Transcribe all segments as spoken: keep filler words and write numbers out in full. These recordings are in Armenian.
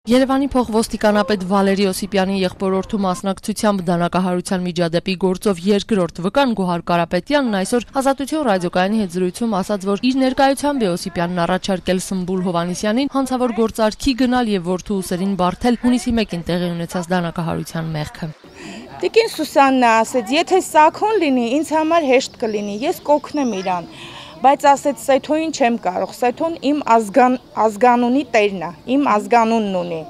Երևանի փոխոստիկանապետ Վալերի Օսիպյանի եղբորորդու մասնակցությամբ դանակահարության միջադեպի գործով երկրորդ վկան Գոհար Կարապետյանն այսօր Ազատություն ռադիոկայանի հետ զրույցում ասաց, որ իր ներկայությամբ է Օսիպյանն առաջարկել Սմբուլ Հովհաննիսյանին հանցավոր գործարքի գնալ եւ որդու ուսերին բարթել հունիսի մեկին տեղի ունեցած դանակահարության մեղքը։ Տիկին Սուսաննա ասեց, եթե սակուն լինի, ինձ համար հեշտ կլինի, ես կօգնեմ իրան, բայց ասեց Սեթոին չեմ կարող, Սեթոն իմ ազգան, ազգանունի տերն է, իմ ազգանունն ունի։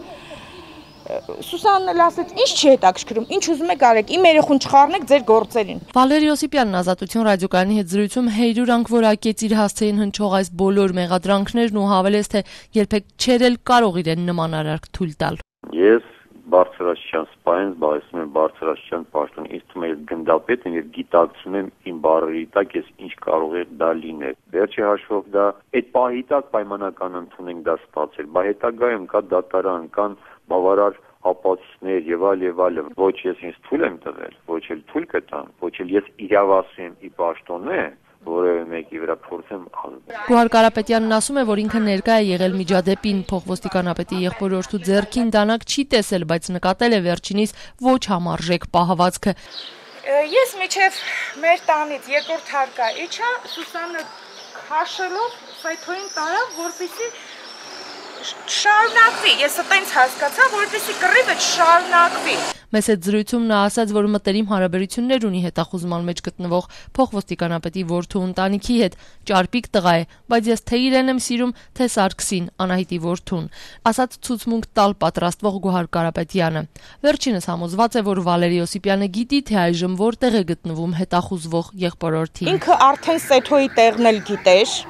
Սուսաննն ասեց, ինչ չի հետաքրքրում, ինչ ուզում եք արեք, իմ երեխուն չխառնեք ձեր գործերին։ Վալերի Օսիպյանն Ազատություն ռադիոկայանի հետ զրույցում հեյրուրանք որակեց իր հասցեին հնչող այս բոլոր մեղադրանքներն ու հավելեց, թե երբեք չէր էլ կարող իրեն նման արարք թույլ տալ։ Ես բարձրաստիճան սպայեն զբաղեցնում եմ բարձրաստիճան պաշտոն, ինձ թվում է ես գնդապետ եմ եւ գիտակցում եմ իմ բառերի տակ ես ինչ կարող է դա լինել։ Վերջի հաշվով դա այդ պահի տակ պայմանական ընդունենք դա ստացել, բայց հետագայում կա դատարան, կան բավարար ապացույցներ եւ այլ եւ այլ։ Ոչ ես ինձ թույլ եմ տվել, ոչ էլ թույլ կտամ, ոչ էլ ես իրավասու եմ ի պաշտոնե որևէ մեկի վրա փորձեմ ազդել։ Գոհար Կարապետյանն ասում է, որ ինքը ներկա է եղել միջադեպին, փոխոստիկանապետի եղբորորդու ձեռքին դանակ չի տեսել, բայց նկատել է վերջինիս ոչ համարժեք պահվածքը։ Ես միջև մեր տանից երկրորդ հարկա իջա, Սուսաննը քաշելով Սեթոին տարավ, որպեսզի շարունակվի, ես այդպես հասկացա, որպեսզի կռիվը շարունակվի։ Մեծ այդ զրույցում նա ասաց, որ մտերիմ հարաբերություններ ունի հետախուզման մեջ գտնվող փոխոստիկանապետի որդու ընտանիքի հետ, ճարպիկ տղա է, բայց ես թե իրեն եմ սիրում, թե Սարգսին, Անահիտի որդուն, ասաց ցուցմունք տալ պատրաստվող Գոհար Կարապետյանը։ Վերջինս համոզված է, որ Վալերի Օսիպյանը գիտի, թե այժմ որտեղ է գտնվում հետախուզվող եղբորորդին։ Ինքը արդեն Սեթոյի տեղն էլ գիտեր։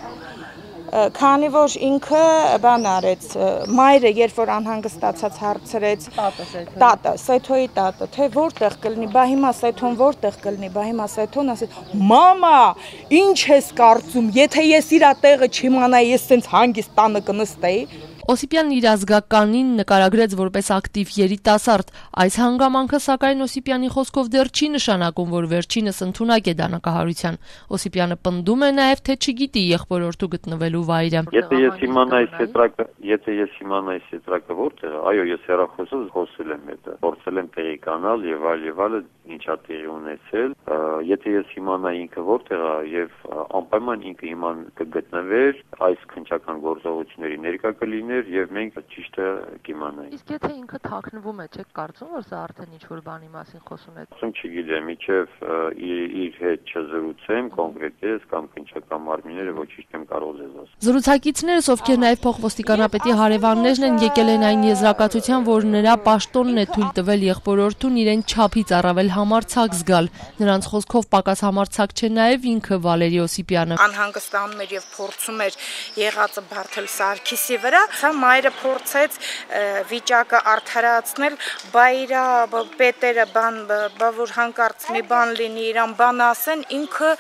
Քանի որ ինքը բան արեց, մայրը երբ որ անհանգստացած հարցրեց տատը, Սեթոյի տատը, թե որտեղ կլինի, բա հիմա Սեթոն որտեղ կլինի, բա հիմա Սեթոն ասեց, մամա, ինչ ես կարծում, եթե ես իր տեղը չիմանայի, ես սենց հանգիստ տանը կնստեի։ Օսիպյանն իր ազգականին նկարագրեց որպես ակտիվ երիտասարդ։ Այս հանգամանքը սակայն Օսիպյանի խոսքով դեռ չի նշանակում, որ վերջինս ընդունակ է դանակահարության։ Օսիպյանը պնդում է նաև, թե չգիտի եղբորորդու գտնվելու վայրը։ Եթե ես իմանայի սետրակը, եթե ես իմանայի սետրակը որտեղ է, այո, ես հեռախոսով խոսել եմ հետը, փորձել եմ տեղի կանալ եւ այլ եւ այլ, ինչա տեղի ունեցել։ Եթե ես իմանայի ինքը որտեղ է եւ անպայման ինքը իման կգտնվեր, այս քննչական գործողությունների ներկա կլիներ եւ մենք ճիշտը կիմանայինք։ Իսկ եթե ինքը թաքնվում է, չեք կարծում, որ սա արդեն ինչ-որ բանի մասին խոսում է։ Ասում չգիտեմ, իջև իր հետ չզրուցեմ կոնկրետես կամ քննչական մարմինները ոչինչ չեմ կարող ձեզ ասել։ Զրուցակիցներս, ովքեր նաեւ փոխոստիկանապետի հարևաններն են, եկել են այն եզրակացության, որ նրա պաշտոնն է թույլ տվել եղբորորդուն իրեն չափից առավել համարձակ զգալ։ Նրանց խոսքով պակաս համարձակ չէ նաեւ ինքը Վալերի Օսիպյանը։ Անհանգստանում էր եւ փորձում էր եղածը բարթել Սարգիսի վրա, սա մայրը փորձեց վիճակը արդարացնել, բա իր պետերը բան, բա որ հանկարծ մի բան լինի, իրան բան ասեն, ինքը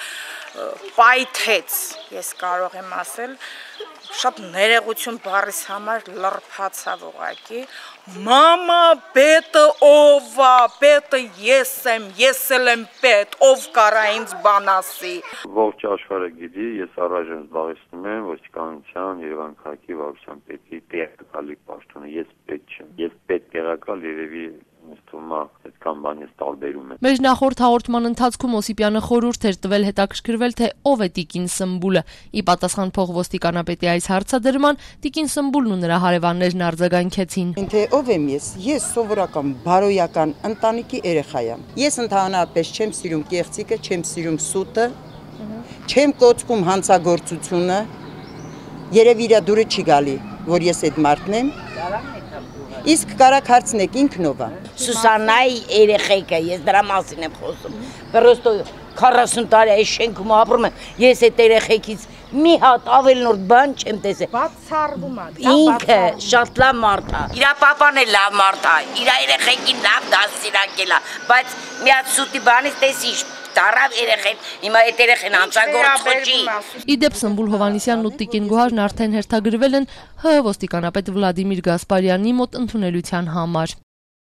պայթեց, ես կարող եմ ասել, շատ ներողություն բառիս համար լրփացավ ուղղակի։ Մամա, պետը ով է, պետը ես եմ, ես էլ եմ պետ, ով կարա ինձ բան ասի։ Ողջ աշխարհը գիտի, ես առայժմ զբաղեցնում եմ ոստիկանության Երևան քաղաքի վարչության պետի տեղակալի պաշտոնը, ես պետ չեմ, ես պետ տեղակալ երևի այդքան բան ես տարբերում եմ։ Մեր նախորդ հաղորդման ընթացքում Օսիպյանը խորհուրդ էր տվել հետաքրքրվել, թե ով է տիկին Սմբուլը։ Ի պատասխան փոխոստիկանապետի այս հարցադրման տիկին Սմբուլն ու նրա հարևաններն արձագանքեցին։ Թե ով եմ ես։ Ես սովորական բարոյական ընտանիքի երեխա եմ։ Ես ընդհանրապես չեմ սիրում կեղծիկը, չեմ սիրում սուտը, չեմ կոծկում հանցագործությունը։ Երևի իր դուրը չի գալի, որ ես այդ մարդն եմ։ Իսկ կարակ հարցնեք ինքնով է։ Սուսաննայի երեխեքը, ես դրա մասին եմ խոսում։ Պրոստո քառասուն տարի այս շենքում ապրում եմ, ես այդ երեխեքից մի հատ ավելնորդ բան չեմ տեսել։ Բացառվում է։ Ինքը շատ լավ մարդ է։ Իր պապան էլ լավ մարդ է, իր երեխեքին լավ դասիրակել է, բայց մի հատ սուտի բանից տեսի տարավ երեխեն, հիմա այդ երեխեն հանցագործ խոչի։ Իդեպ Սմբուլ Հովհաննիսյանն ու տիկին Գոհարն արդեն հերթագրվել են ՀՀ ոստիկանապետ Վլադիմիր Գասպարյանի մոտ ընդունելության համար։